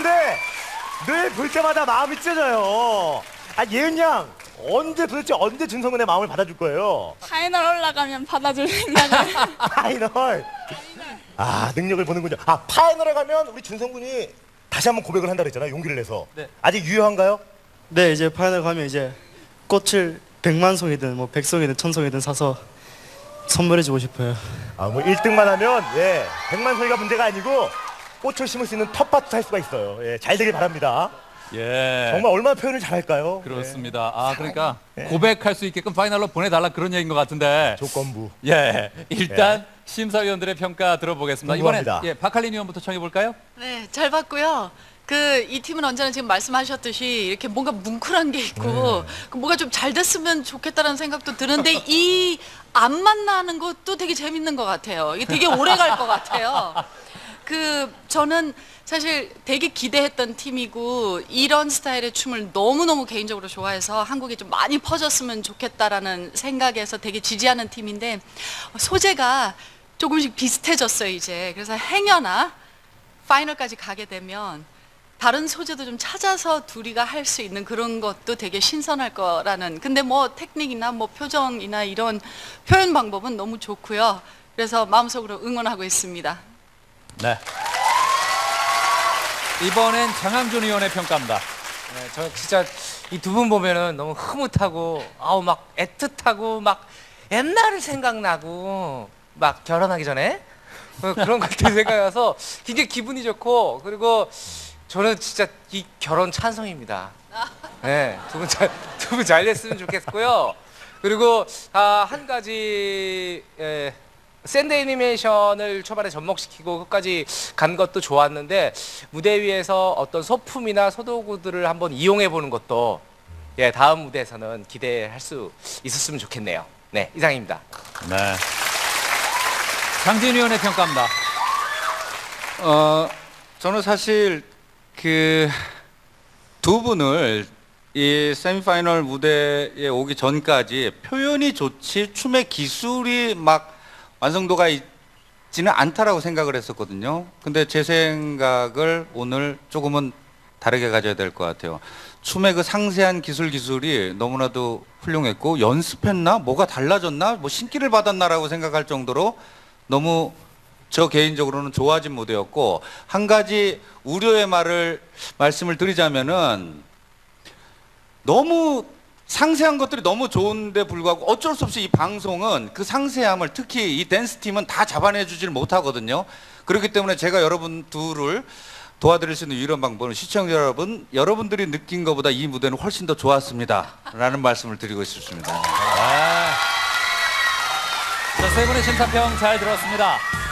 무대 늘 볼 때마다 마음이 찢어져요. 예은 양 언제 준성군의 마음을 받아줄 거예요? 파이널 올라가면 받아줄 생각을. 파이널. 능력을 보는군요. 파이널에 가면 우리 준성군이 다시 한번 고백을 한다 그랬잖아요. 용기를 내서. 네. 아직 유효한가요? 네, 이제 파이널 가면 이제 꽃을 100만 송이든 뭐 100송이든 1000송이든 사서 선물해주고 싶어요. 뭐 1등만 하면 100만 소리가 문제가 아니고 꽃을 심을 수 있는 텃밭도 살 수가 있어요. 잘 되길 바랍니다. 예. 정말 얼마나 표현을 잘할까요? 그렇습니다. 그러니까 고백할 수 있게끔 파이널로 보내달라 그런 얘기인 것 같은데. 조건부. 일단 심사위원들의 평가 들어보겠습니다. 궁금합니다. 이번에 박할린 의원부터 청해볼까요? 네, 잘 봤고요. 이 팀은 언제나 지금 말씀하셨듯이 이렇게 뭔가 뭉클한 게 있고 뭐가 좀 잘 됐으면 좋겠다는 생각도 드는데 이 안 만나는 것도 되게 재밌는 것 같아요. 이게 되게 오래 갈 것 같아요. 저는 사실 되게 기대했던 팀이고 이런 스타일의 춤을 너무너무 개인적으로 좋아해서 한국에 좀 많이 퍼졌으면 좋겠다라는 생각에서 되게 지지하는 팀인데 소재가 조금씩 비슷해졌어요, 이제. 그래서 행여나 파이널까지 가게 되면 다른 소재도 좀 찾아서 둘이가 할 수 있는 그런 것도 되게 신선할 거라는. 근데 뭐 테크닉이나 뭐 표정이나 이런 표현 방법은 너무 좋고요. 그래서 마음속으로 응원하고 있습니다. 네. 이번엔 장항준 의원의 평가입니다. 네, 저 진짜 이 두 분 보면은 너무 흐뭇하고 막 애틋하고 막 옛날을 생각나고 막 결혼하기 전에 그런 것들 생각나서 굉장히 기분이 좋고, 그리고 저는 진짜 이 결혼 찬성입니다. 네, 두 분 잘 됐으면 좋겠고요. 그리고 한 가지 샌드 애니메이션을 초반에 접목시키고 끝까지 간 것도 좋았는데 무대 위에서 어떤 소품이나 소도구들을 한번 이용해 보는 것도 다음 무대에서는 기대할 수 있었으면 좋겠네요. 네, 이상입니다. 네. 장진 의원의 평가입니다. 저는 사실 두 분을 이 세미파이널 무대에 오기 전까지 표현이 좋지 춤의 기술이 막 완성도가 있지는 않다라고 생각을 했었거든요. 근데 제 생각을 오늘 조금은 다르게 가져야 될 것 같아요. 춤의 그 상세한 기술이 너무나도 훌륭했고, 연습했나? 뭐가 달라졌나? 뭐 신기를 받았나라고 생각할 정도로 너무 저 개인적으로는 좋아진 무대였고, 한 가지 우려의 말씀을 드리자면은 너무 상세한 것들이 너무 좋은데 불구하고 어쩔 수 없이 이 방송은 그 상세함을, 특히 이 댄스팀은 다 잡아내주질 못하거든요. 그렇기 때문에 제가 여러분 둘을 도와드릴 수 있는 유일한 방법은 시청자 여러분, 여러분들이 느낀 것보다 이 무대는 훨씬 더 좋았습니다 라는 말씀을 드리고 싶습니다. 자, 세 분의 심사평 잘 들었습니다.